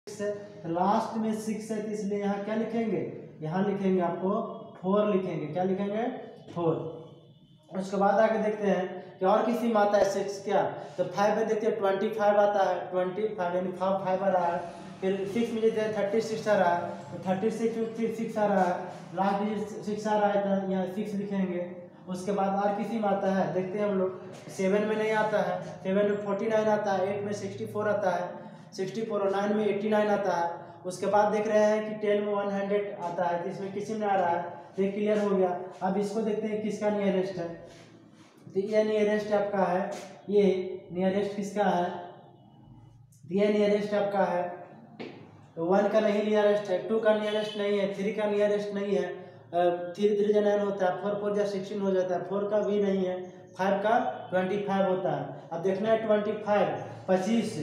तो लास्ट में 6 है, तो इसलिए यहाँ क्या लिखेंगे, यहाँ लिखेंगे आपको 4 लिखेंगे। क्या लिखेंगे, 4। उसके बाद आगे देखते हैं कि और किसी में आता है 6 क्या, तो 5 में देखते हैं 25 आता है, 25 यानी 5 आ रहा है। फिर 6 में देखते हैं 36 आ रहा है, तो 36 में फिर 6 आ रहा है, लास्ट डिजिट 6 आ रहा है, तो यहाँ 6 लिखेंगे। उसके बाद और किसी में आता है, देखते हैं हम लोग, 7 में नहीं आता है, 7 में 49 आता है, 8 में 64 आता है, 64 और 9 में 89 आता है। उसके बाद देख रहे हैं कि 10 में 100 आता है, तो इसमें किसी में आ रहा है, तो ये क्लियर हो गया। अब इसको देखते हैं किसका नियरेस्ट है, तो ये नियरेस्ट आपका है, ये नियरेस्ट किसका है, ये नियरेस्ट आपका है, तो 1 का नहीं नियरेस्ट है, 2 का नियरेस्ट नहीं है, 3 का नियरेस्ट नहीं है, 3 3 9 होता है, 4 4 16 हो जाता है, 4 का भी नहीं है, 5 का 25 होता है। अब देखना है 25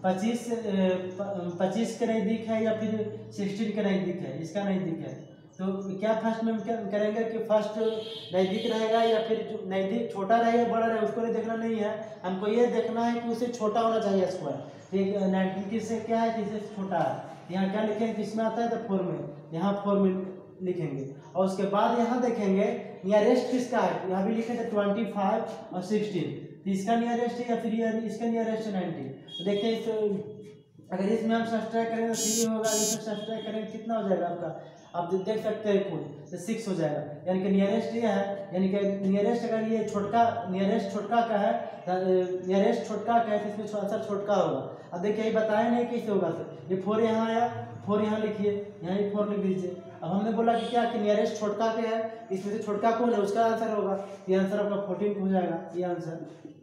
25 के नज़दीक है या फिर 16 के नज़दीक है, इसका नज़दीक है, तो क्या फर्स्ट में क्या करेंगे कि फर्स्ट नज़दीक रहेगा या फिर जो नज़दीक छोटा रहेगा बड़ा रहेगा उसको नहीं देखना नहीं है, हमको ये देखना है कि उसे छोटा होना चाहिए स्क्वायर। ठीक, 19 किससे क्या है, किससे छोटा है, यहाँ क्या लिखेंगे, किसमें आता है, तो 4 में, यहाँ 4 में लिखेंगे। और उसके बाद यहाँ देखेंगे नियरेस्ट किसका है, यहाँ भी लिखे थे 25 और 16, तो इसका नियरेस्ट है या फिर इसका नियरेस्ट है 90। तो देखते हैं अगर इसमें हम सब्सट्रैक्ट करेंगे तो 3 होगा, इसमें सब्सट्रैक्ट करेंगे कितना हो जाएगा आपका, आप देख सकते हैं कुल, तो 6 हो जाएगा। यानी कि नियरेस्ट ये है, यानी कि नियरेस्ट अगर ये छोटका नियरेस्ट छोटका का है, नियरेस्ट छोटका का है, तो इसमें आंसर छोटका होगा। अब देखिए ये बताया नहीं कैसे होगा, सर ये 4 यहाँ आया, 4 यहाँ लिखिए, यहाँ भी 4 लिख दीजिए। अब हमने बोला कि क्या कि नियरेस्ट छोटका क्या है, इसमें से छोटका कौन है, उसका आंसर होगा, ये आंसर आपका 14 हो जाएगा, ये आंसर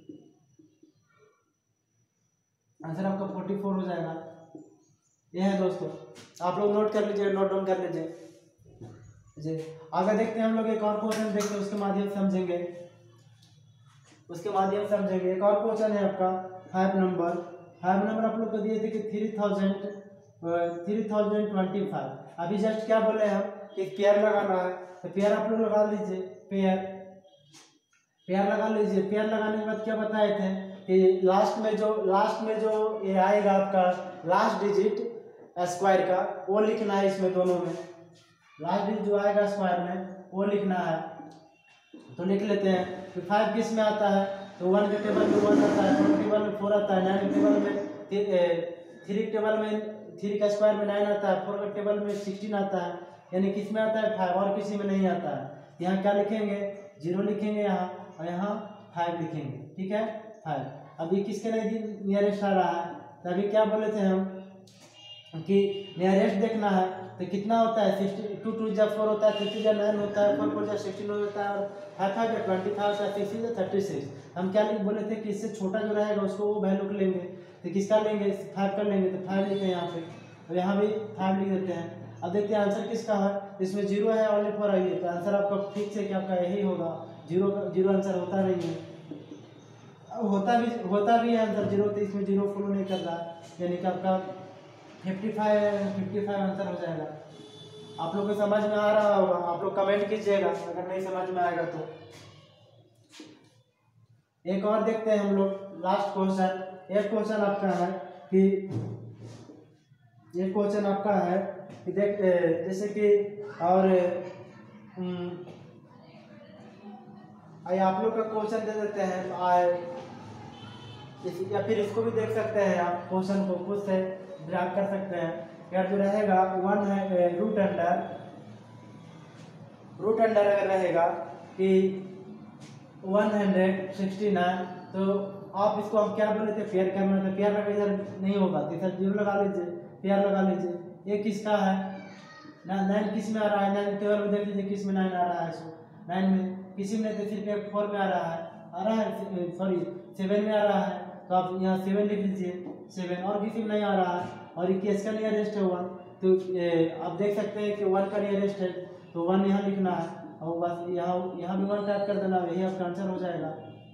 आपका 44 हो जाएगा। ये है दोस्तों, आप लोग नोट कर लीजिए, नोट डाउन कर लीजिए जी। आगे देखते हैं हम लोग एक और क्वेश्चन देखते हैं, उसके माध्यम से समझेंगे, एक और क्वेश्चन है आपका 5 नंबर आप लोग को दिए थे कि 3025। अभी जस्ट क्या बोले हम कि पेयर लगाना है, तो पेयर आप लोग लगा लीजिए, पेयर लगा लीजिए। पेयर लगाने के बाद क्या बताए थे कि लास्ट में जो ये आएगा आपका लास्ट डिजिट स्क्वायर का, वो लिखना है इसमें दोनों में, लास्ट डिजिट जो आएगा स्क्वायर में वो लिखना है। तो लिख लेते हैं कि 5 किस में आता है, तो 1 के टेबल में 1 आता है, 4 के टेबल में 4 आता है, 9 के टेबल में 3 के टेबल में 3 का स्क्वायर में 9 आता है, 4 के टेबल में 16 आता है, यानी किस में आता है 5, और किसी में नहीं आता है। यहाँ क्या लिखेंगे, 0 लिखेंगे यहाँ, और यहाँ 5 लिखेंगे, ठीक है 5। अभी किसके नियरेस्ट आ रहा है, तो अभी क्या बोले थे हम कि नियरेस्ट देखना है, तो कितना होता है 2 2 जब 4 होता है, 3 3 9 होता है, 4 4 जब 16 होता है, और 5 5 जब 25 होता है, 6 6 36। हम क्या बोले थे कि इससे छोटा जो रहेगा उसको वो वैल्यू लेंगे, तो किसका लेंगे 5 कर लेंगे, तो 5 लिखते हैं यहाँ पे, और यहाँ भी 5 लिख देते हैं। अब देखते हैं आंसर किसका है, इसमें 0 है, ओनली 4 आई है, तो आंसर आपका फिक्स है कि आपका यही होगा, 0 आंसर होता नहीं है, होता भी है आंसर 0, तो इसमें 0 फॉलो नहीं कर रहा, यानी कि आपका 55 आंसर हो जाएगा। आप लोग को समझ में आ रहा होगा, आप लोग कमेंट कीजिएगा अगर नहीं समझ में आएगा तो। एक और देखते हैं हम लोग लास्ट क्वेश्चन। एक क्वेश्चन आपका है कि देख जैसे कि और आप लोग का क्वेश्चन दे देते हैं, या फिर इसको भी देख सकते हैं आप, क्वेश्चन को खुद से ड्राफ्ट कर सकते हैं। यार जो रहेगा 1 है रूट अंडर अगर रहेगा कि 169, तो आप इसको हम क्या बोले थे, पेयर करना, तो पेयर लगा इधर नहीं होगा, तो इधर 0 लगा लीजिए, पेयर लगा लीजिए। ये किसका है, 9 किस में आ रहा है, 9 टेबल में देख लीजिए किस में 9 आ रहा है, सो 9 में किसी में तो सिर्फ 4 में आ रहा है, सॉरी 7 में आ रहा है, तो आप यहाँ 7 लिख लीजिए, 7, और किसी में नहीं आ रहा है, और ये किसका नियरेस्ट है 1, तो आप देख सकते हैं कि 1 का नियरेस्ट है, तो 1 यहाँ लिखना है, और बस यहाँ भी 1 टाइप कर देना, यही आपका आंसर हो जाएगा।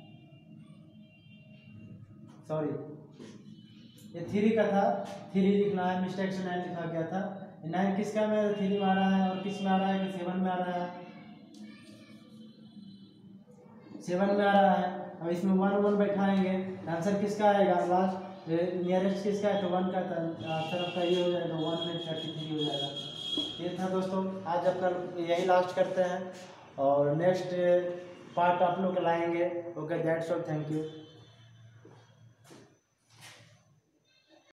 सॉरी ये 3 का था, 3 लिखना है, मिस्टेक से 9 लिखा गया था। 9 किसका में 3 में आ रहा है, और किस में आ रहा है कि 7 में आ रहा है, 7 में आ रहा है। अब इसमें 1 1 बैठाएंगे, आंसर किसका आएगा, लास्ट नियरेस्ट किसका है तो 1 का था, आंसर आपका ये हो जाएगा 133 हो जाएगा। ये था दोस्तों, आज अपना यही लास्ट करते हैं और नेक्स्ट पार्ट आप लोग लाएंगे। Okay, that's all, thank you.